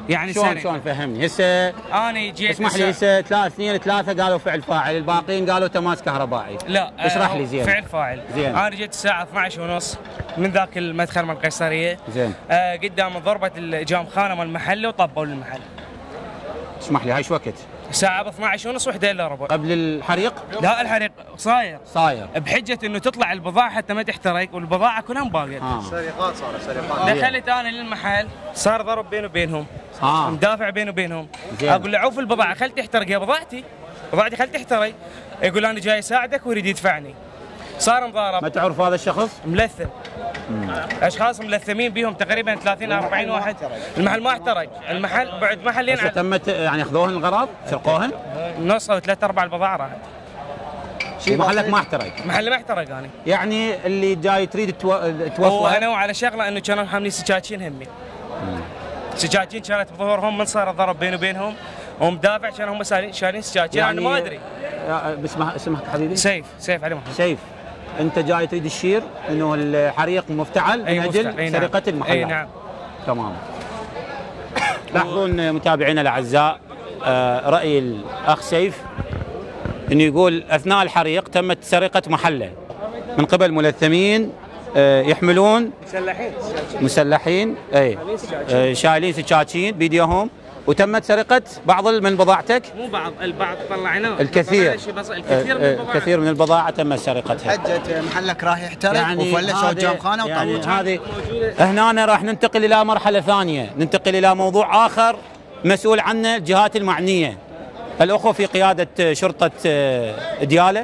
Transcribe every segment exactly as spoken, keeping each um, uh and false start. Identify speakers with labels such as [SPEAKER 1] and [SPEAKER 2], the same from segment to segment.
[SPEAKER 1] يعني
[SPEAKER 2] شلون شلون فهمني هسه.
[SPEAKER 1] انا جيت
[SPEAKER 2] اسمح لي هسه ثلاث اثنين ثلاثه قالوا فعل فاعل، الباقيين قالوا تماس كهربائي.
[SPEAKER 1] لا
[SPEAKER 2] اشرح لي زين.
[SPEAKER 1] فعل فاعل.
[SPEAKER 2] زين.
[SPEAKER 1] انا جيت الساعه اثنعش ونص من ذاك المدخل مال القيصريه.
[SPEAKER 2] زين.
[SPEAKER 1] آه قدام ضربه الجام خانه مال المحل وطبوا المحل.
[SPEAKER 2] اسمح لي هاي شو وقت؟
[SPEAKER 1] الساعه ب اثنعش ونص وحده الا ربع.
[SPEAKER 2] قبل الحريق؟
[SPEAKER 1] لا الحريق صاير
[SPEAKER 2] صاير
[SPEAKER 1] بحجه انه تطلع البضاعه حتى ما تحترق، والبضاعه كلها مباقيه.
[SPEAKER 2] آه.
[SPEAKER 3] سرقات صارت سرقات.
[SPEAKER 1] دخلت انا للمحل صار ضرب بيني وبينهم.
[SPEAKER 2] آه.
[SPEAKER 1] مدافع بيني وبينهم.
[SPEAKER 2] زين.
[SPEAKER 1] اقول له عوف البضاعه خل تحترق يا بضاعتي، بضاعتي خل تحترق. يقول انا جاي اساعدك ويريد يدفعني. صار مضارب.
[SPEAKER 2] ما تعرف هذا الشخص؟
[SPEAKER 1] ملثم. اشخاص ملثمين بيهم تقريبا ثلاثين أربعين واحد. المحل ما احترق، المحل بعد محلين.
[SPEAKER 2] هسه تمت يعني اخذوهن الغرض؟ سرقوهن؟
[SPEAKER 1] نص او ثلاث ارباع البضاعه راحت.
[SPEAKER 2] محلك ما احترق؟
[SPEAKER 1] محل ما احترق انا.
[SPEAKER 2] يعني اللي جاي تريد توفى.
[SPEAKER 1] وانا وعلى شغله انه كانوا حاملين سكاكين همي. سكاكين كانت بظهورهم من صار الضرب بيني وبينهم، ومدافع كانوا هم شايلين سكاكين. يعني انا ما ادري.
[SPEAKER 2] باسمك اسمك حبيبي؟
[SPEAKER 1] سيف سيف علي محمد.
[SPEAKER 2] سيف، انت جاي تريد تشير انه الحريق مفتعل من اجل سرقه المحلات.
[SPEAKER 1] اي نعم.
[SPEAKER 2] تمام. لاحظون متابعينا الاعزاء راي الاخ سيف انه يقول اثناء الحريق تمت سرقه محله من قبل ملثمين يحملون
[SPEAKER 1] مسلحين
[SPEAKER 2] مسلحين اي شايلين سكاكين بيديهم، وتمت سرقه بعض من بضاعتك.
[SPEAKER 1] مو بعض، البعض طلعناه.
[SPEAKER 2] الكثير
[SPEAKER 1] الكثير من البضاعه
[SPEAKER 2] كثير من البضاعه تم سرقتها.
[SPEAKER 3] حجه محلك راح يحترق يعني وفلشوا الجام خانه وطلعوا.
[SPEAKER 2] يعني هذه هنا راح ننتقل الى مرحله ثانيه، ننتقل الى موضوع اخر مسؤول عنه الجهات المعنيه. الاخوه في قياده شرطه دياله.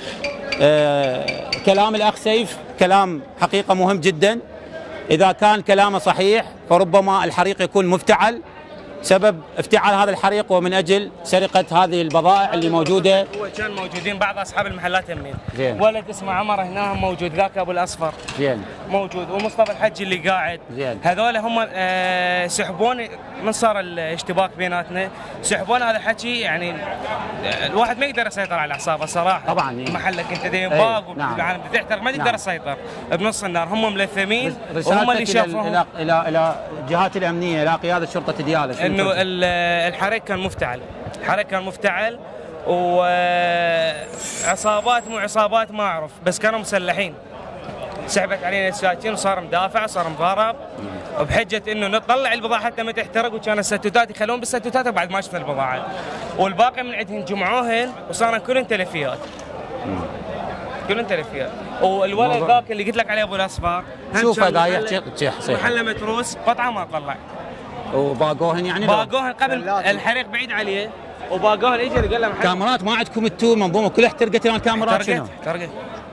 [SPEAKER 2] كلام الاخ سيف كلام حقيقه مهم جدا. اذا كان كلامه صحيح فربما الحريق يكون مفتعل. سبب افتعال هذا الحريق ومن اجل سرقه هذه البضائع اللي موجوده.
[SPEAKER 1] هو كان موجودين بعض اصحاب المحلات يمين.
[SPEAKER 2] زين.
[SPEAKER 1] ولد اسمه عمر هنا موجود، ذاك ابو الاصفر.
[SPEAKER 2] زين.
[SPEAKER 1] موجود، ومصطفى الحجي اللي قاعد.
[SPEAKER 2] زين.
[SPEAKER 1] هذول هم آه سحبون من صار الاشتباك بيناتنا، سحبون هذا الحكي. يعني الواحد ما يقدر يسيطر على اعصابه صراحه.
[SPEAKER 2] طبعا.
[SPEAKER 1] محلك انت دايم باق
[SPEAKER 2] نعم.
[SPEAKER 1] تحترق ما تقدر
[SPEAKER 2] نعم.
[SPEAKER 1] تسيطر بنص النار. هم ملثمين
[SPEAKER 2] وهم
[SPEAKER 1] اللي شافوهم.
[SPEAKER 2] الى الى الى الجهات الامنيه، الى قياده شرطه دياله،
[SPEAKER 1] انه الحريق كان مفتعل، الحريق كان مفتعل وعصابات مو عصابات ما اعرف، بس كانوا مسلحين. سحبت علينا السكاكين وصار مدافع صار مضارب وبحجه انه نطلع البضاعه حتى ما تحترق، وكان الستوتات يخلون بالستوتات بعد ما شفنا البضاعه، والباقي من عندهم جمعوهن وصارن كلهم تلفيات. كلهم تلفيات. والولد ذاك اللي قلت لك عليه ابو الاصفر
[SPEAKER 2] شوفه قاعد يحكي
[SPEAKER 1] محله متروس قطعه ما طلع.
[SPEAKER 2] وباقوهن يعني
[SPEAKER 1] باقوهن قبل الحريق بعيد عليه، وباقوهن اجى قال له
[SPEAKER 2] كاميرات ما عندكم انتم منظومه كلها احترقت الان الكاميرات شنو؟
[SPEAKER 1] احترقت